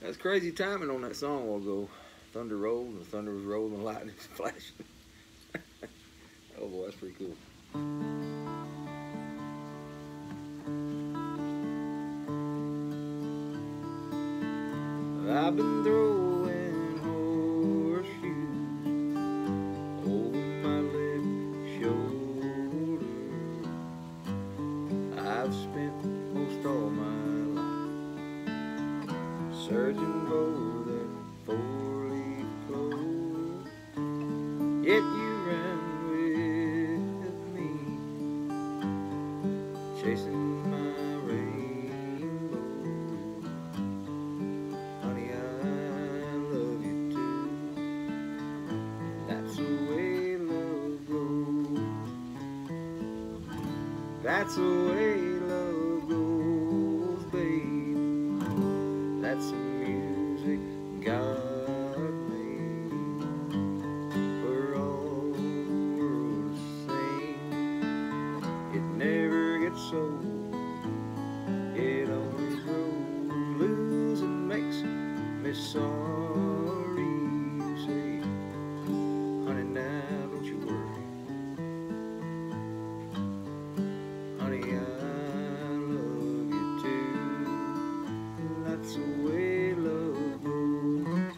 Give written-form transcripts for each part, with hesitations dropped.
That's crazy timing on that song a while ago. Thunder rolled, and the thunder was rolling, lightning was flashing. Oh boy, that's pretty cool. I've been throwing horseshoes over my left shoulder. I've spent most all my life searching for that four-leaf clover. Yet you ran with me, chasing my rainbow. Honey, I love you too. That's the way love goes. That's the way love goes, babe. That's the music God made for all the world to sing. It never gets old. It only grows. Losing makes me sorry. You say, honey, now don't you worry. Honey, I love you too. That's the way love goes.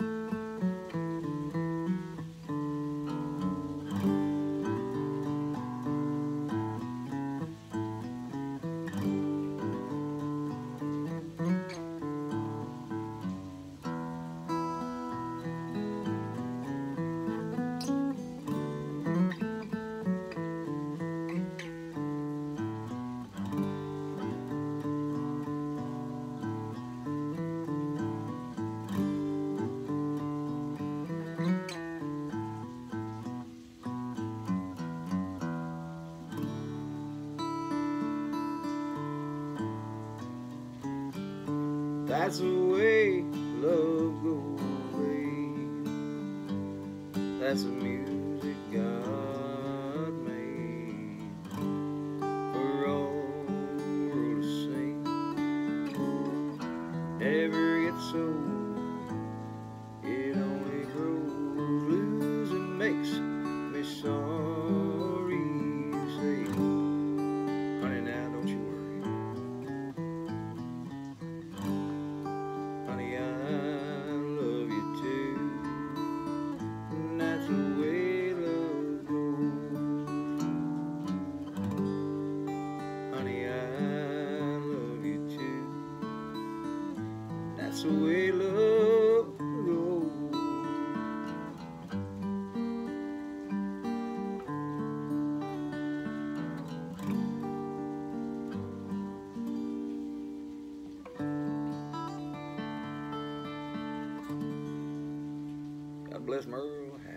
That's the way love goes, babe. That's the music God made for all the world to sing. Never gets old. It only grows. Losing makes me sorry. You say, honey, now don't you worry. Honey, I love you too. And that's the way love goes. Honey, I love you too. That's the way love goes. God bless Merle.